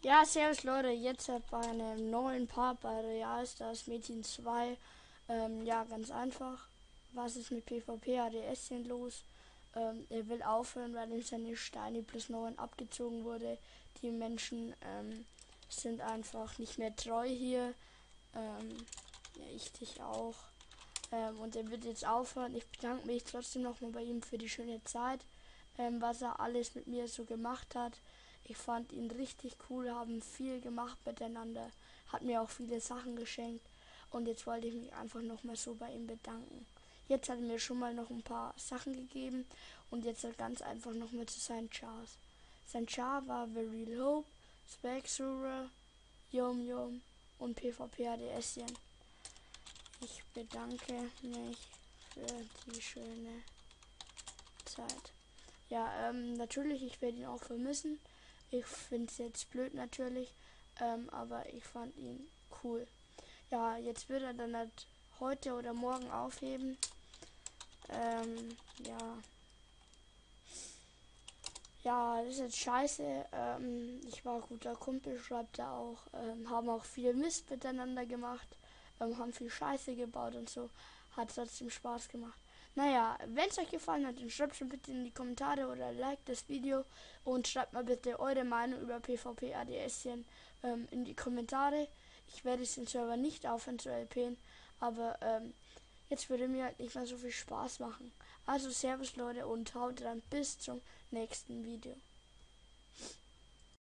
Ja, servus Leute, jetzt bei einem neuen Part bei Real Stars Mädchen 2. Ja, ganz einfach. Was ist mit PvP ADSchen los? Er will aufhören, weil ihm seine Steine plus 9 abgezogen wurde. Die Menschen sind einfach nicht mehr treu hier. Ja, ich dich auch. Und er wird jetzt aufhören. Ich bedanke mich trotzdem nochmal bei ihm für die schöne Zeit, was er alles mit mir so gemacht hat. Ich fand ihn richtig cool, haben viel gemacht miteinander, hat mir auch viele Sachen geschenkt und jetzt wollte ich mich einfach nochmal so bei ihm bedanken. Jetzt hat er mir schon mal noch ein paar Sachen gegeben und jetzt halt ganz einfach nochmal zu seinen Chars. Sein Char war The Real Hope, Spexura, Yum Yum und PvP ADSchen. Ich bedanke mich für die schöne Zeit. Ja, natürlich, ich werde ihn auch vermissen. Ich finde es jetzt blöd natürlich, aber ich fand ihn cool. Ja, jetzt wird er dann halt heute oder morgen aufheben. Ja. Ja, das ist jetzt scheiße. Ich war guter Kumpel, schreibt er auch. Haben auch viel Mist miteinander gemacht. Haben viel Scheiße gebaut und so. Hat trotzdem Spaß gemacht. Naja, wenn es euch gefallen hat, dann schreibt schon bitte in die Kommentare oder liked das Video und schreibt mal bitte eure Meinung über PvP ADSchen in die Kommentare. Ich werde es den Server nicht aufhören zu LPen, aber jetzt würde mir halt nicht mehr so viel Spaß machen. Also Servus Leute und haut rein bis zum nächsten Video.